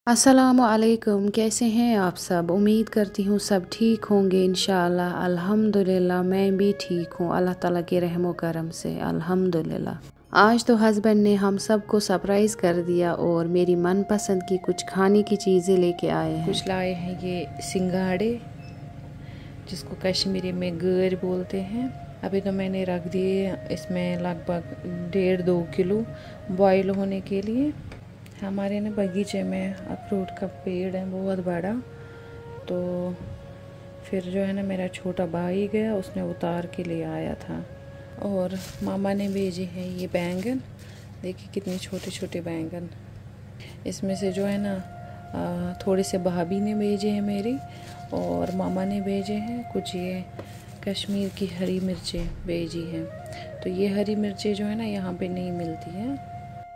अस्सलामुअलैकुम। कैसे हैं आप सब? उम्मीद करती हूँ सब ठीक होंगे इंशाअल्लाह। अल्हम्दुलिल्लाह मैं भी ठीक हूँ, अल्लाह ताला के रहमो करम से अल्हम्दुलिल्लाह। आज तो हस्बैंड ने हम सब को सरप्राइज़ कर दिया और मेरी मनपसंद की कुछ खाने की चीज़ें लेके आए हैं। कुछ लाए हैं ये सिंगाड़े, जिसको कश्मीरी में गैर बोलते हैं। अभी तो मैंने रख दिए इसमें लगभग 1.5-2 किलो बॉयल होने के लिए। हमारे ना बगीचे में अखरोट का पेड़ है बहुत बड़ा, तो फिर जो है ना मेरा छोटा भाई गया, उसने उतार के ले आया था। और मामा ने भेजे हैं ये बैंगन, देखिए कितने छोटे छोटे बैंगन। इसमें से जो है ना थोड़े से भाभी ने भेजे हैं मेरी, और मामा ने भेजे हैं कुछ ये कश्मीर की हरी मिर्चें भेजी हैं। तो ये हरी मिर्चें जो है ना यहाँ पे नहीं मिलती हैं।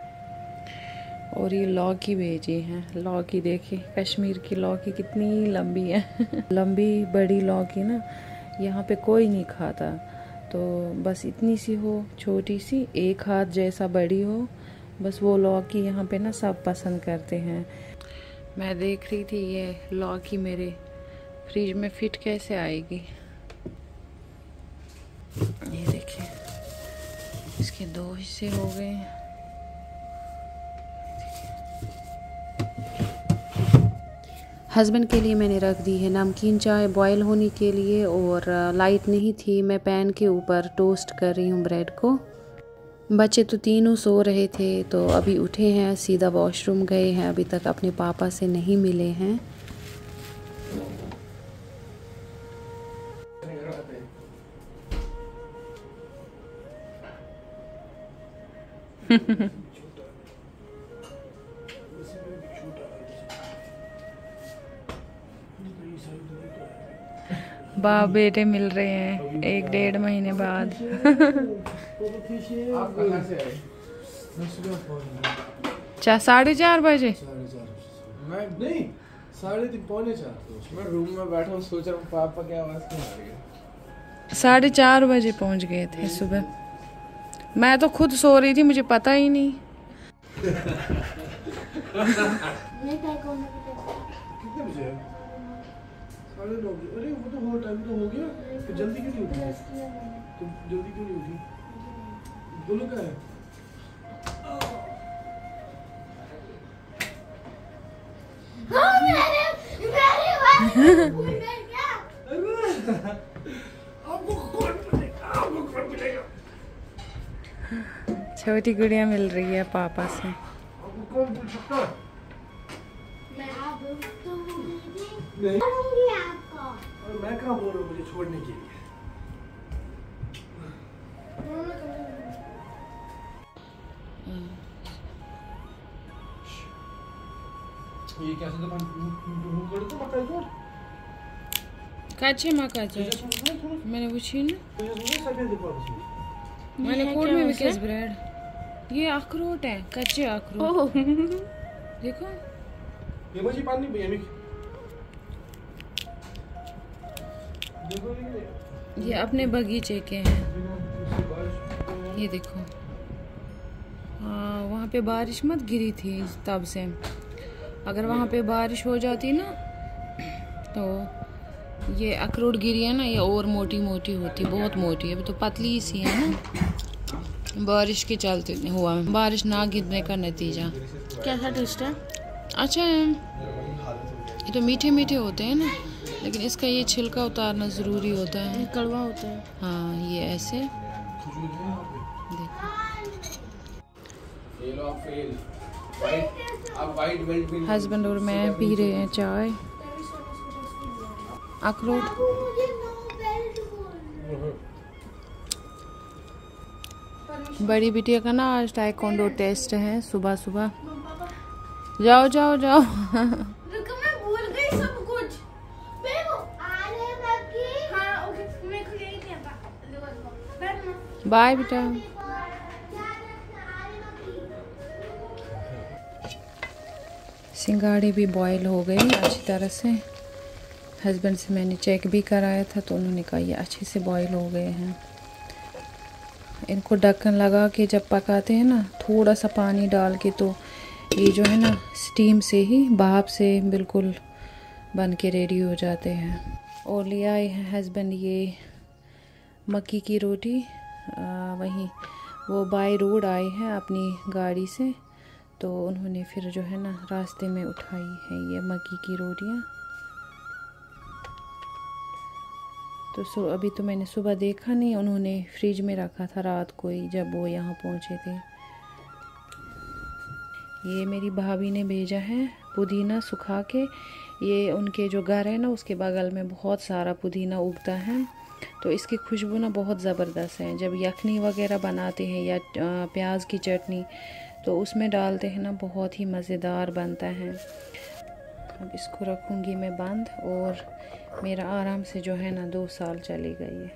और ये लौकी भेजी हैं। लौकी देखिए, कश्मीर की लौकी कितनी लंबी है लंबी बड़ी लौकी ना यहाँ पे कोई नहीं खाता, तो बस इतनी सी हो, छोटी सी, एक हाथ जैसा बड़ी हो, बस वो लौकी यहाँ पे ना सब पसंद करते हैं। मैं देख रही थी ये लौकी मेरे फ्रिज में फिट कैसे आएगी। ये देखिए, इसके 2 हिस्से हो गए। हस्बैंड के लिए मैंने रख दी है नमकीन चाय बॉयल होने के लिए, और लाइट नहीं थी, मैं पैन के ऊपर टोस्ट कर रही हूँ ब्रेड को। बच्चे तो तीनों सो रहे थे, तो अभी उठे हैं, सीधा वॉशरूम गए हैं, अभी तक अपने पापा से नहीं मिले हैं। बाप बेटे मिल रहे हैं 1-1.5 महीने बाद 4:30 बजे। मैं नहीं 3:30 पौने 4 मैं रूम में बैठा हूँ, सोच रहा हूँ पापा की आवाज क्यों आ रही है। 4:30 बजे पहुँच गए थे सुबह। मैं तो खुद सो रही थी, मुझे पता ही नहीं। कितने बजे है? 9:30। अरे वो तो हो टाइम तो हो गया, तो जल्दी क्यों नहीं उठी? तो जल्दी क्यों नहीं उठी? बोलो क्या है? छोटी गुड़िया मिल रही है पापा से। आपको कौन पूछ सकता है? मैं कहाँ बोल रहा हूँ मुझे छोड़ने के लिए। ये कैसे तो मकाई तोड़ काचे मकाचे मैंने पूछी ना, मैंने कोड में भी किस ब्रेड। ये अखरोट है, कच्चे अखरोट देखो। ये बची पानी भैया में देखो, ये अपने बगीचे के हैं। ये देखो, हाँ वहाँ पे बारिश मत गिरी थी तब से। अगर वहाँ पे बारिश हो जाती ना, तो ये अखरोट गिरी है ना, ये और मोटी मोटी होती, बहुत मोटी है। अभी तो पतली सी है ना, बारिश के चलते हुआ, बारिश ना गिरने का नतीजा। कैसा टेस्ट है? अच्छा है, ये तो मीठे मीठे होते हैं ना, लेकिन इसका ये छिलका उतारना ज़रूरी होता है। कड़वा होता है। हाँ, ये ऐसे हस्बैंड और मैं पी रहे हैं चाय। अखरोट बड़ी बिटिया का ना आज टाइकोंडो टेस्ट है सुबह सुबह। जाओ जाओ जाओ रुको, मैं भूल गई सब कुछ। हाँ, ओके, मेरे को यही कहता। बाय बेटा। सिंगाड़े भी बॉयल हो गए अच्छी तरह से। हस्बैंड से मैंने चेक भी कराया था, तो उन्होंने कहा ये अच्छे से बॉयल हो गए हैं। इनको ढक्कन लगा के जब पकाते हैं ना, थोड़ा सा पानी डाल के, तो ये जो है ना स्टीम से ही भाप से बिल्कुल बन के रेडी हो जाते हैं। और ले आए हैं हस्बैंड ये मक्की की रोटी, वहीं वो बाय रोड आए हैं अपनी गाड़ी से, तो उन्होंने फिर जो है ना रास्ते में उठाई है ये मक्की की रोटियां। तो अभी तो मैंने सुबह देखा नहीं, उन्होंने फ्रिज में रखा था रात को ही जब वो यहाँ पहुँचे थे। ये मेरी भाभी ने भेजा है पुदीना सुखा के। ये उनके जो घर है ना उसके बगल में बहुत सारा पुदीना उगता है, तो इसकी खुशबू ना बहुत ज़बरदस्त है। जब यखनी वगैरह बनाते हैं या प्याज की चटनी तो उसमें डालते हैं ना, बहुत ही मज़ेदार बनता है। अब इसको रखूँगी मैं बंद और मेरा आराम से जो है ना 2 साल चलेगा ये।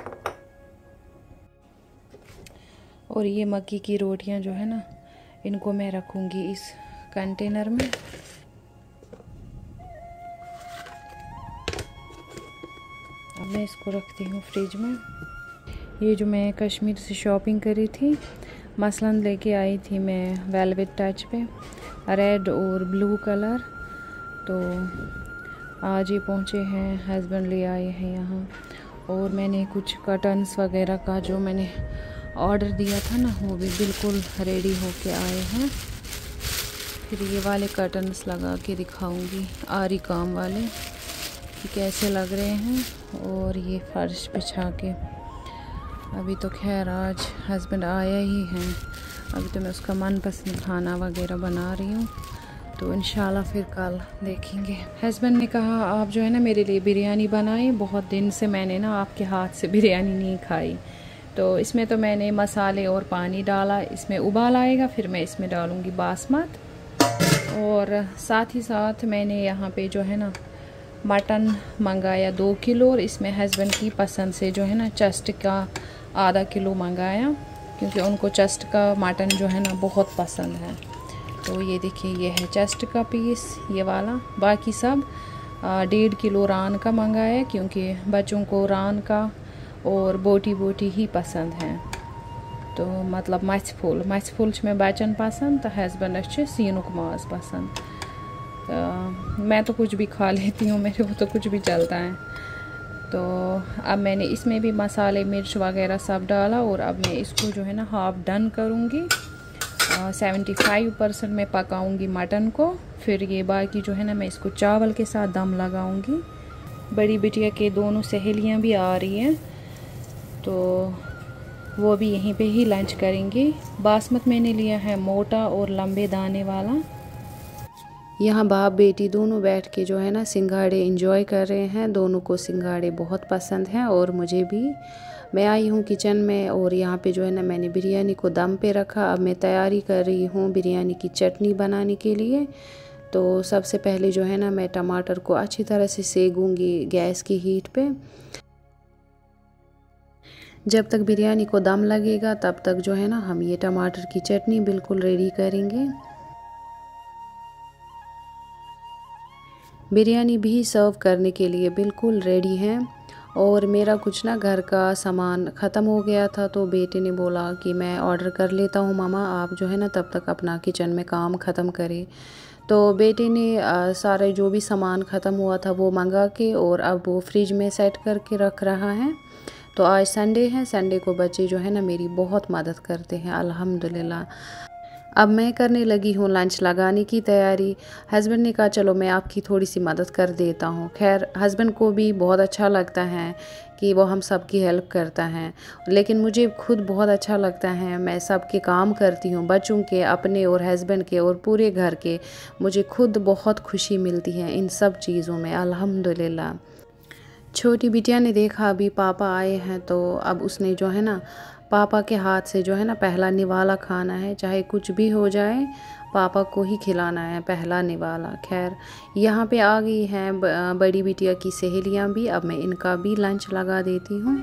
और ये मक्की की रोटियां जो है ना, इनको मैं रखूँगी इस कंटेनर में। अब मैं इसको रखती हूँ फ्रिज में। ये जो मैं कश्मीर से शॉपिंग करी थी, मसलन लेके आई थी मैं वेलवेट टच पे, रेड और ब्लू कलर, तो आज ये पहुँचे हैं, हस्बैंड ले आए हैं यहाँ। और मैंने कुछ कर्टन्स वगैरह का जो मैंने ऑर्डर दिया था ना, वो भी बिल्कुल रेडी होके आए हैं। फिर ये वाले कर्टन्स लगा के दिखाऊंगी, आरी काम वाले, कि कैसे लग रहे हैं। और ये फर्श बिछा के, अभी तो खैर आज हस्बैंड आया ही है, अभी तो मैं उसका मनपसंद खाना वगैरह बना रही हूँ, तो इंशाल्लाह फिर कल देखेंगे। हस्बैंड ने कहा आप जो है ना मेरे लिए बिरयानी बनाएं, बहुत दिन से मैंने ना आपके हाथ से बिरयानी नहीं खाई। तो इसमें तो मैंने मसाले और पानी डाला, इसमें उबाल आएगा, फिर मैं इसमें डालूँगी बासमत। और साथ ही साथ मैंने यहाँ पे जो है ना मटन मंगाया 2 किलो, और इसमें हस्बैंड की पसंद से जो है ना चस्ट का आधा किलो मंगाया, क्योंकि उनको चस्ट का मटन जो है ना बहुत पसंद है। तो ये देखिए, ये है चेस्ट का पीस ये वाला। बाकी सब 1.5 किलो रान का मंगाया, क्योंकि बच्चों को रान का और बोटी बोटी ही पसंद है। तो मतलब मछफुल में बचन पसंद, तो हस्बैंड अच्छे सीनुक माज पसंद। तो मैं तो कुछ भी खा लेती हूँ, मेरे को तो कुछ भी चलता है। तो अब मैंने इसमें भी मसाले मिर्च वगैरह सब डाला, और अब मैं इसको जो है ना हाफ डन करूँगी। 75% में पकाऊंगी मटन को, फिर ये बाकी जो है ना मैं इसको चावल के साथ दम लगाऊंगी। बड़ी बिटिया के दोनों सहेलियां भी आ रही हैं, तो वो भी यहीं पे ही लंच करेंगी। बासमत मैंने लिया है मोटा और लंबे दाने वाला। यहाँ बाप बेटी दोनों बैठ के जो है ना सिंघाड़े एंजॉय कर रहे हैं। दोनों को सिंघाड़े बहुत पसंद हैं और मुझे भी। मैं आई हूँ किचन में, और यहाँ पे जो है ना मैंने बिरयानी को दम पे रखा। अब मैं तैयारी कर रही हूँ बिरयानी की चटनी बनाने के लिए। तो सबसे पहले जो है ना मैं टमाटर को अच्छी तरह से सेकूँगी गैस की हीट पे। जब तक बिरयानी को दम लगेगा तब तक जो है ना हम ये टमाटर की चटनी बिल्कुल रेडी करेंगे। बिरयानी भी सर्व करने के लिए बिल्कुल रेडी है। और मेरा कुछ ना घर का सामान ख़त्म हो गया था, तो बेटे ने बोला कि मैं ऑर्डर कर लेता हूँ मामा, आप जो है ना तब तक अपना किचन में काम ख़त्म करें। तो बेटे ने सारे जो भी सामान ख़त्म हुआ था वो मंगा के, और अब वो फ्रिज में सेट करके रख रहा है। तो आज संडे है, संडे को बच्चे जो है ना मेरी बहुत मदद करते हैं अल्हम्दुलिल्लाह। अब मैं करने लगी हूँ लंच लगाने की तैयारी। हस्बैंड ने कहा चलो मैं आपकी थोड़ी सी मदद कर देता हूँ। खैर हस्बैंड को भी बहुत अच्छा लगता है कि वो हम सब की हेल्प करता है, लेकिन मुझे खुद बहुत अच्छा लगता है। मैं सब के काम करती हूँ, बच्चों के, अपने और हस्बैंड के और पूरे घर के। मुझे खुद बहुत खुशी मिलती है इन सब चीज़ों में अल्हम्दुलिल्लाह। छोटी बिटिया ने देखा अभी पापा आए हैं, तो अब उसने जो है ना पापा के हाथ से जो है ना पहला निवाला खाना है। चाहे कुछ भी हो जाए पापा को ही खिलाना है पहला निवाला। खैर यहाँ पे आ गई हैं बड़ी बिटिया की सहेलियाँ भी। अब मैं इनका भी लंच लगा देती हूँ।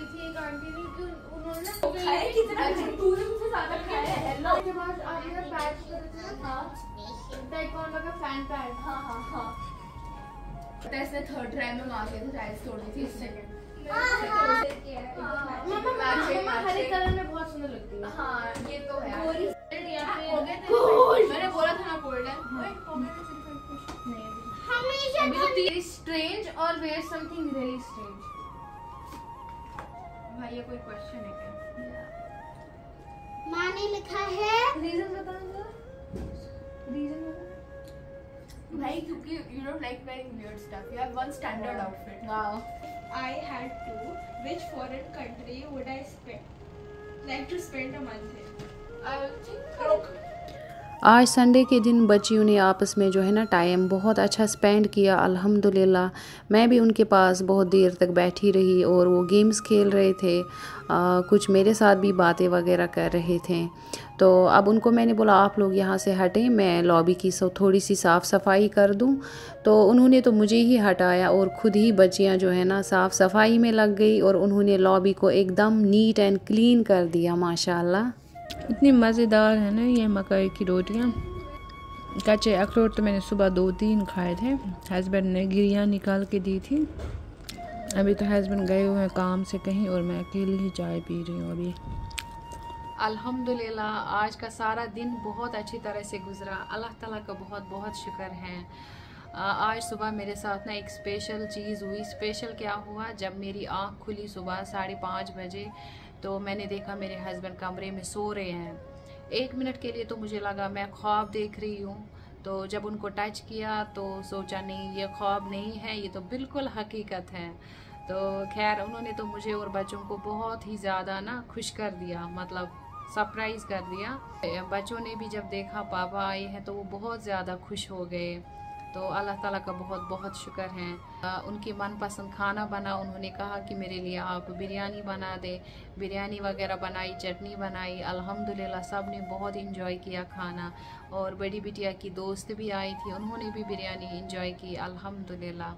थर्ड ट्राई में मार के राइस तोड़ी थी इससे। हरे कलर में बहुत सुंदर लगती है। हाँ ये तो है। मैंने बोला था कोल्ड है। Wait, comment में सिर्फ एक question नहीं है। हमेशा Very strange or wear something really strange। भाई ये कोई क्वेश्चन है क्या? माँ ने लिखा है रीजन बताना। रीजन बताना भाई, क्योंकि you don't like wearing weird stuff, you have one standard outfit। Wow. I had to. Which foreign country would I like to spend a month in? I will think आज Sunday के दिन बच्चियों ने आपस में जो है ना टाइम बहुत अच्छा स्पेंड किया अल्हम्दुलिल्लाह। मैं भी उनके पास बहुत देर तक बैठी रही और वो गेम्स खेल रहे थे, कुछ मेरे साथ भी बातें वगैरह कर रहे थे। तो अब उनको मैंने बोला आप लोग यहाँ से हटें, मैं लॉबी की थोड़ी सी साफ़ सफाई कर दूँ। तो उन्होंने तो मुझे ही हटाया और ख़ुद ही बच्चियाँ जो है ना साफ़ सफाई में लग गई और उन्होंने लॉबी को एकदम नीट एंड क्लीन कर दिया माशाल्लाह। इतनी मज़ेदार है ना ये मकई की रोटियाँ। कच्चे अखरोट तो मैंने सुबह 2-3 खाए थे, हस्बैंड ने गिरियाँ निकाल के दी थी। अभी तो हस्बैंड गए हुए हैं काम से कहीं और मैं अकेली ही चाय पी रही हूँ अभी। अल्हम्दुलिल्लाह आज का सारा दिन बहुत अच्छी तरह से गुजरा, अल्लाह ताला का बहुत बहुत शुक्र है। आज सुबह मेरे साथ ना एक स्पेशल चीज़ हुई। स्पेशल क्या हुआ, जब मेरी आँख खुली सुबह 5:30 बजे तो मैंने देखा मेरे हस्बैंड कमरे में सो रहे हैं। 1 मिनट के लिए तो मुझे लगा मैं ख्वाब देख रही हूँ। तो जब उनको टच किया तो सोचा नहीं ये ख्वाब नहीं है, ये तो बिल्कुल हकीकत है। तो खैर उन्होंने तो मुझे और बच्चों को बहुत ही ज़्यादा ना खुश कर दिया, मतलब सरप्राइज़ कर दिया। बच्चों ने भी जब देखा पापा आए हैं तो वो बहुत ज़्यादा खुश हो गए। तो अल्लाह ताला का बहुत बहुत शुक्र है। उनकी मनपसंद खाना बना, उन्होंने कहा कि मेरे लिए आप बिरयानी बना दे। बिरयानी वगैरह बनाई, चटनी बनाई, अल्हम्दुलिल्लाह सब ने बहुत इंजॉय किया खाना। और बड़ी बिटिया की दोस्त भी आई थी, उन्होंने भी बिरयानी इंजॉय की अल्हम्दुलिल्लाह।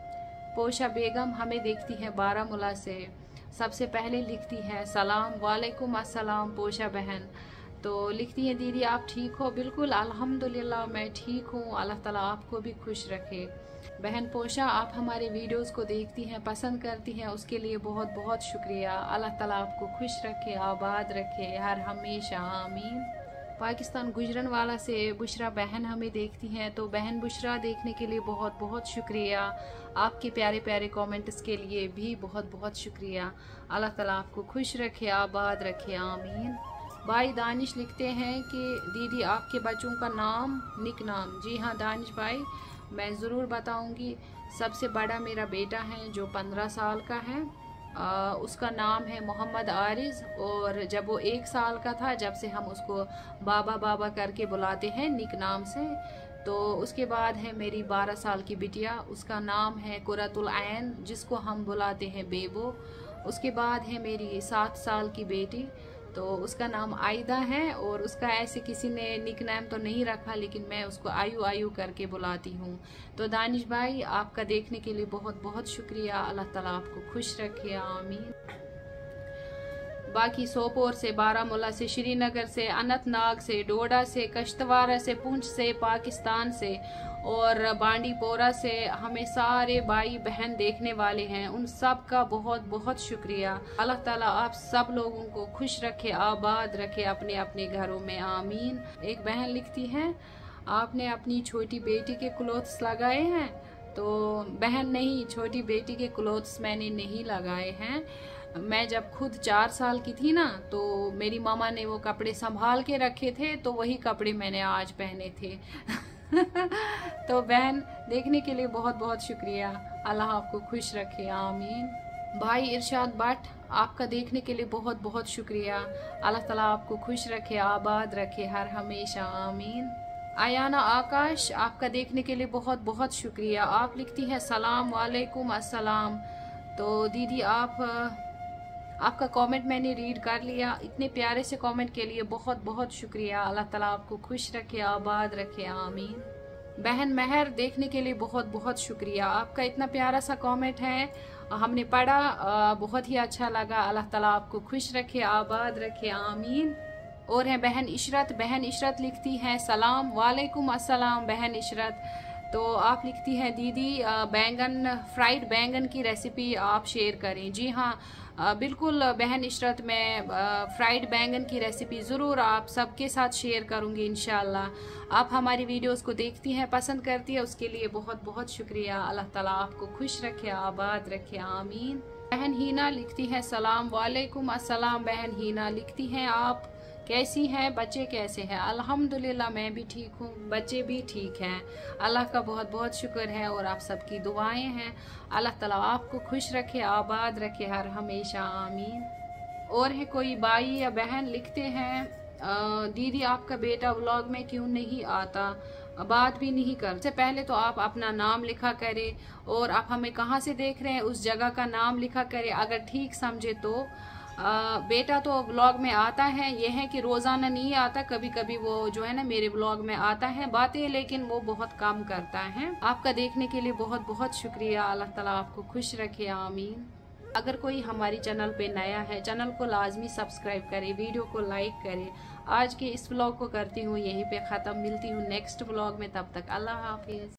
पोशा बेगम हमें देखती है बारामूला से, सबसे पहले लिखती है सलाम वालेकुम अस्सलाम पोशा बहन। तो लिखती है दीदी आप ठीक हो? बिल्कुल अल्हम्दुलिल्लाह मैं ठीक हूँ, अल्लाह ताला आपको भी खुश रखे। बहन पोशा आप हमारे वीडियोस को देखती हैं, पसंद करती हैं, उसके लिए बहुत बहुत शुक्रिया। अल्लाह ताला आपको खुश रखे, आबाद रखे हर हमेशा, आमीन। पाकिस्तान गुजरनवाला से बुशरा बहन हमें देखती हैं। तो बहन बुशरा देखने के लिए बहुत बहुत शुक्रिया। आपके प्यारे प्यारे कमेंट्स के लिए भी बहुत बहुत शुक्रिया। अल्लाह ताला आपको खुश रखे, आबाद रखे, आमीन। भाई दानिश लिखते हैं कि दीदी आपके बच्चों का नाम निक नाम। जी हाँ दानिश भाई मैं ज़रूर बताऊंगी। सबसे बड़ा मेरा बेटा है जो 15 साल का है, उसका नाम है मोहम्मद आरिज़। और जब वो 1 साल का था, जब से हम उसको बाबा बाबा करके बुलाते हैं निक नाम से। तो उसके बाद है मेरी 12 साल की बिटिया, उसका नाम है कुरतुल ऐन जिसको हम बुलाते हैं बेबो। उसके बाद है मेरी 7 साल की बेटी, तो उसका नाम आयदा है। और उसका ऐसे किसी ने निक नेम तो नहीं रखा, लेकिन मैं उसको आयु आयु करके बुलाती हूँ। तो दानिश भाई आपका देखने के लिए बहुत बहुत शुक्रिया। अल्लाह ताला आपको खुश रखे, आमीन। बाकी सोपोर से, बारामूला से, श्रीनगर से, अनंतनाग से, डोडा से, कश्तवाड़ा से, पुंछ से, पाकिस्तान से और बांडीपोरा से हमें सारे भाई बहन देखने वाले हैं, उन सब का बहुत बहुत शुक्रिया। अल्लाह ताला आप सब लोगों को खुश रखे, आबाद रखे अपने अपने घरों में, आमीन। एक बहन लिखती हैं आपने अपनी छोटी बेटी के क्लोथ्स लगाए हैं? तो बहन नहीं, छोटी बेटी के क्लोथ्स मैंने नहीं लगाए हैं। मैं जब खुद 4 साल की थी ना, तो मेरी मामा ने वो कपड़े संभाल के रखे थे, तो वही कपड़े मैंने आज पहने थे। तो बहन देखने के लिए बहुत बहुत शुक्रिया। अल्लाह आपको खुश रखे, आमीन। भाई इरशाद भट्ट आपका देखने के लिए बहुत बहुत शुक्रिया। अल्लाह ताला आपको खुश रखे, आबाद रखे हर हमेशा, आमीन। आयाना आकाश आपका देखने के लिए बहुत बहुत शुक्रिया। आप लिखती हैं सलाम वालेकुम अस्सलाम। तो दीदी आपका कमेंट मैंने रीड कर लिया। इतने प्यारे से कमेंट के लिए बहुत बहुत शुक्रिया। अल्लाह ताला आपको खुश रखे, आबाद रखे, आमीन। बहन महर देखने के लिए बहुत बहुत शुक्रिया। आपका इतना प्यारा सा कमेंट है, हमने पढ़ा, बहुत ही अच्छा लगा। अल्लाह ताला आपको खुश रखे, आबाद रखे, आमीन। और है बहन इशरत लिखती हैं सलाम वालेकुम अस्सलाम। बहन इशरत तो आप लिखती हैं दीदी बैंगन, फ्राइड बैंगन की रेसिपी आप शेयर करें। जी हाँ, बिल्कुल बहन इशरत, मैं फ्राइड बैंगन की रेसिपी ज़रूर आप सबके साथ शेयर करूँगी इंशाल्लाह। आप हमारी वीडियोस को देखती हैं, पसंद करती है, उसके लिए बहुत बहुत शुक्रिया। अल्लाह ताला आपको खुश रखे, आबाद रखे, आमीन। बहन हीना लिखती हैं सलाम वालेकुम अस्सलाम। बहन हीना लिखती हैं आप कैसी हैं, बच्चे कैसे हैं? अल्हम्दुलिल्लाह मैं भी ठीक हूँ, बच्चे भी ठीक हैं, अल्लाह का बहुत बहुत शुक्र है और आप सबकी दुआएं हैं। अल्लाह ताला आपको खुश रखे, आबाद रखे हर हमेशा, आमीन। और है कोई भाई या बहन लिखते हैं दीदी आपका बेटा व्लॉग में क्यों नहीं आता, बात भी नहीं कर। इससे पहले तो आप अपना नाम लिखा करें और आप हमें कहाँ से देख रहे हैं उस जगह का नाम लिखा करें। अगर ठीक समझे तो बेटा तो व्लॉग में आता है, यह है कि रोज़ाना नहीं आता, कभी कभी वो जो है ना मेरे व्लॉग में आता है बातें, लेकिन वो बहुत कम करता है। आपका देखने के लिए बहुत बहुत शुक्रिया। अल्लाह ताला आपको खुश रखे, आमीन। अगर कोई हमारी चैनल पे नया है, चैनल को लाजमी सब्सक्राइब करें, वीडियो को लाइक करें। आज के इस व्लॉग को करती हूँ यहीं पे ख़त्म, मिलती हूँ नेक्स्ट व्लॉग में, तब तक अल्लाह हाफिज़।